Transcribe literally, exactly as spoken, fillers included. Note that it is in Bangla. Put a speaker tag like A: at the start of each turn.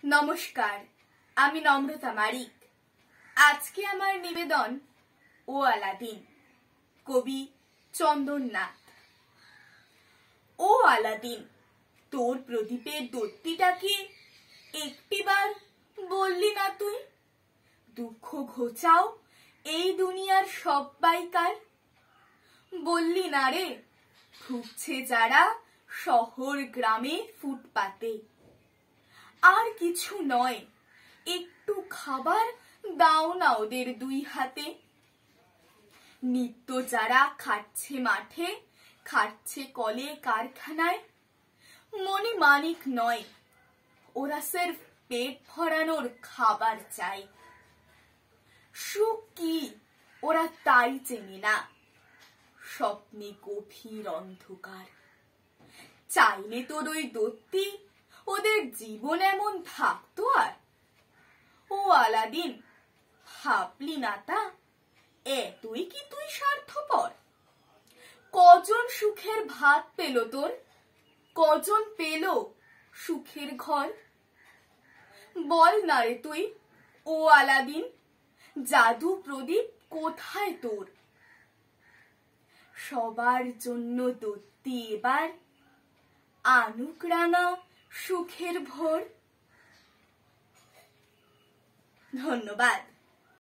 A: নমস্কার, আমি নম্রতা মারিক। আজকে আমার নিবেদন ও আলাদিন, কবি চন্দননাথ। ও আলাদিন, তোর প্রদীপের দত্তিটাকে একটিবার বললি না তুই? দুঃখ ঘোচাও এই দুনিয়ার সব্বাইকার। বললি না রে, ঢুকছে যারা শহর গ্রামে ফুটপাতে, আর কিছু নয়, একটু খাবার দাও না ওদের দুই হাতে। নিত্য যারা খাচ্ছে মাঠে, খাচ্ছে কলে কারখানায়, মনে মানিক নয়, ওরা সির্ফ পেট ভরানোর খাবার চাই। সুখ কি ওরা তাই চেনে না, স্বপ্নে গভীর অন্ধকার। চাইলে তোর ওই দত্তি ওদের জীবন এমন থাকতো আর? ও আলাদিন, ভাবলি না তা এতই কি তুই স্বার্থপর? কজন সুখের ভাত পেল তোর, কজন পেল সুখের ঘর? বল না রে তুই, ও আলাদিন, জাদু প্রদীপ কোথায় তোর? সবার জন্য দত্তি এবার আনুক রাঙা সুখের ভোর। ধন্যবাদ।